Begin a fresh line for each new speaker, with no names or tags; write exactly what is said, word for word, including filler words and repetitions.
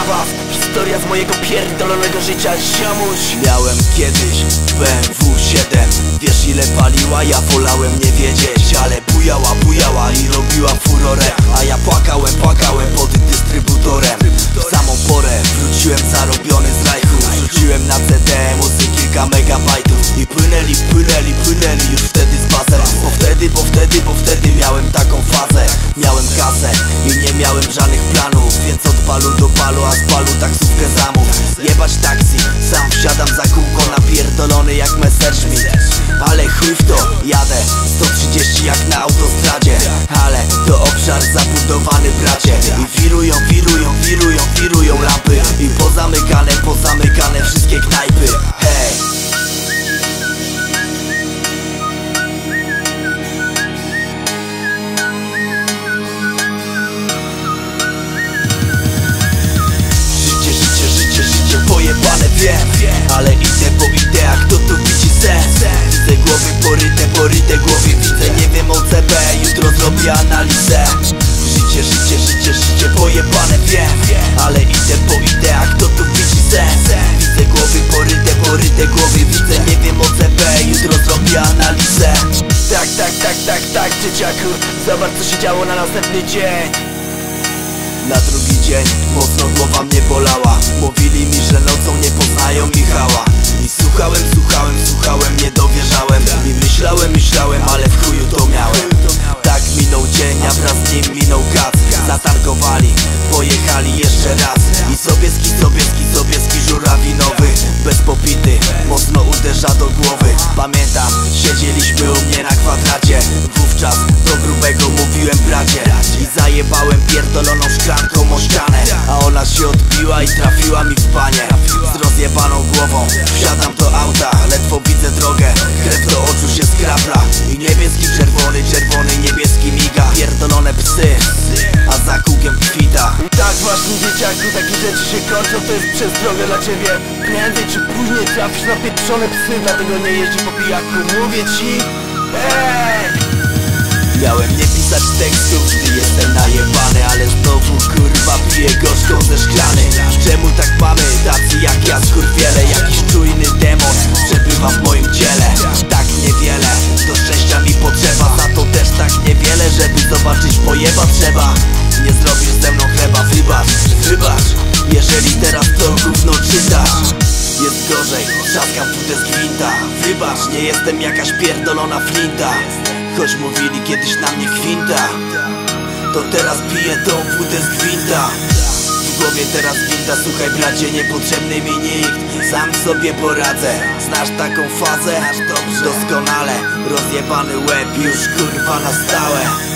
was historia z mojego pierdolonego życia, ziomuś.
Miałem kiedyś B M W siedem. Wiesz ile paliła? Ja wolałem nie wiedzieć, ale bujała, bujała i robiła furorę. A ja płakałem, płakałem pod dystrybutorem. W samą porę wróciłem zarobiony z rajchu. Wrzuciłem na C D muzyki kilka megabajtów. I płynęli, płynęli, płynęli już wtedy z basem. Bo wtedy, bo wtedy, bo wtedy miałem taką fazę. Miałem kasę i nie miałem żadnych planów, więc od balu do balu, a z balu taksówkę zamów. Jebać taksi, sam wsiadam za kółko napierdolony jak Messerschmitt. Ale chuj w to, jadę sto trzydzieści jak na autostradzie. Ale to obszar zabudowany, bracie. I wirują, wirują, wirują, wirują lampy. I pozamykane, pozamykane wszystkie knajpy. Hej! Pojebane wiem, ale idę po ideach, kto tu widzi sens? Widzę głowy poryte, poryte głowy widzę. Nie wiem o C B, jutro zrobię analizę. Życie, życie, życie, życie pojebane wiem, ale idę po ideach, kto tu widzi sens? Widzę głowy poryte, poryte głowy widzę. Nie wiem o C B, jutro zrobię analizę.
Tak, tak, tak, tak, tak, dzieciaku, zobacz co się działo na następny dzień.
Na drugi dzień mocno głowa mnie bolała. Mówili mi, że nocą nie poznają Michała. I słuchałem, słuchałem, słuchałem, nie dowierzałem. I myślałem, myślałem, ale w chuju to miałem. Tak minął dzień, a wraz z nim minął kac. Zatankowali, pojechali jeszcze raz. I Sobieski, Sobieski, Sobieski żurawinowy. Bez popity, mocno uderza do głowy. Pamiętam, siedzieliśmy u mnie na kwadracie. Wówczas do grubego mówiłem bracie. I zajebałem pierdoloną szklanką o ścianę. A ona się odbiła i trafiła mi w panie. Z rozjebaną głową wsiadam do auta. Ledwo widzę drogę, krew do oczu się skrapla. I niebieski, czerwony, czerwony, niebieski miga. Pierdolone psy, a za kółkiem kwita.
Tak właśnie dzieciaku, takie rzeczy się kończą, to jest przestroga dla ciebie. Prędzej czy później trafisz na pieprzone psy, dlatego nie jeździ po pijaku, mówię ci. Ej!
Miałem nie pisać tekstów, gdy jestem najebany, ale znowu kurwa piję gorzką ze szklany. Czemu tak mamy, tacy jak ja skurwiele? Jakiś czujny demon przebywa w moim ciele. Tak niewiele, do szczęścia mi potrzeba. Za to też tak niewiele, żeby zobaczyć pojeba trzeba. Nie zrobisz ze mną chleba, wybacz, wybacz. Jeżeli teraz to gówno czytasz, jest gorzej, trzaskam płytę z gwinta. Wybacz, nie jestem jakaś pierdolona flinta. Choć mówili kiedyś na mnie kwinta, to teraz piję tą płytę z gwinta. W głowie teraz gwinta, słuchaj bracie, niepotrzebny mi nikt. Sam sobie poradzę, znasz taką fazę? Doskonale, rozjebany łeb już kurwa na stałe.